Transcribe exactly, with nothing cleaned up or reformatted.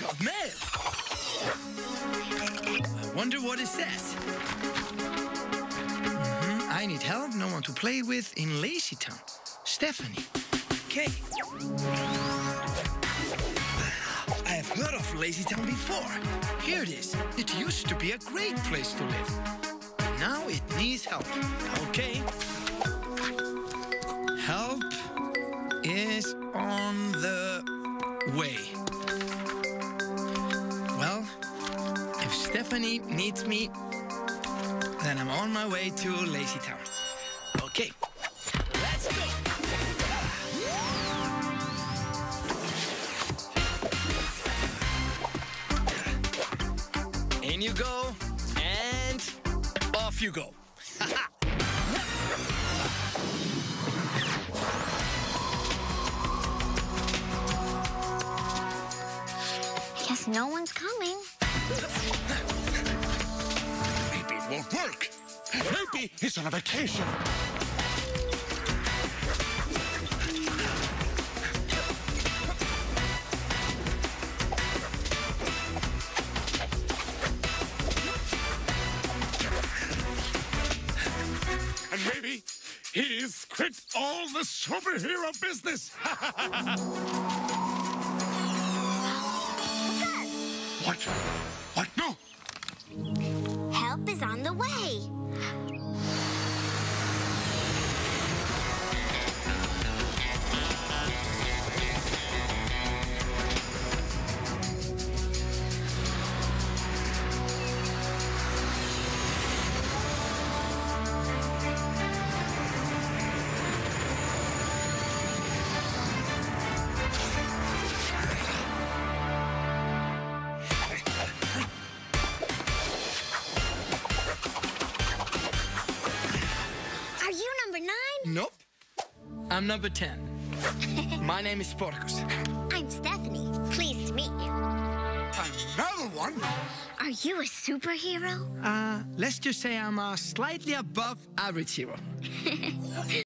of mail. I wonder what it says. Mm-hmm. I need help. No one to play with in LazyTown. Stephanie. Okay. I have heard of LazyTown before. Here it is. It used to be a great place to live. Now it needs help. Okay. Help is on the way. Well, if Stephanie needs me, then I'm on my way to LazyTown. Okay, let's go. In you go, and off you go. Guess no one's coming. Maybe it won't work. Maybe he's on a vacation. And maybe he's quit all the superhero business. What? What? No! Help is on the way. Nope. I'm number ten. My name is Sportacus. I'm Stephanie. Pleased to meet you. Another one? Are you a superhero? Uh, let's just say I'm a slightly above average hero.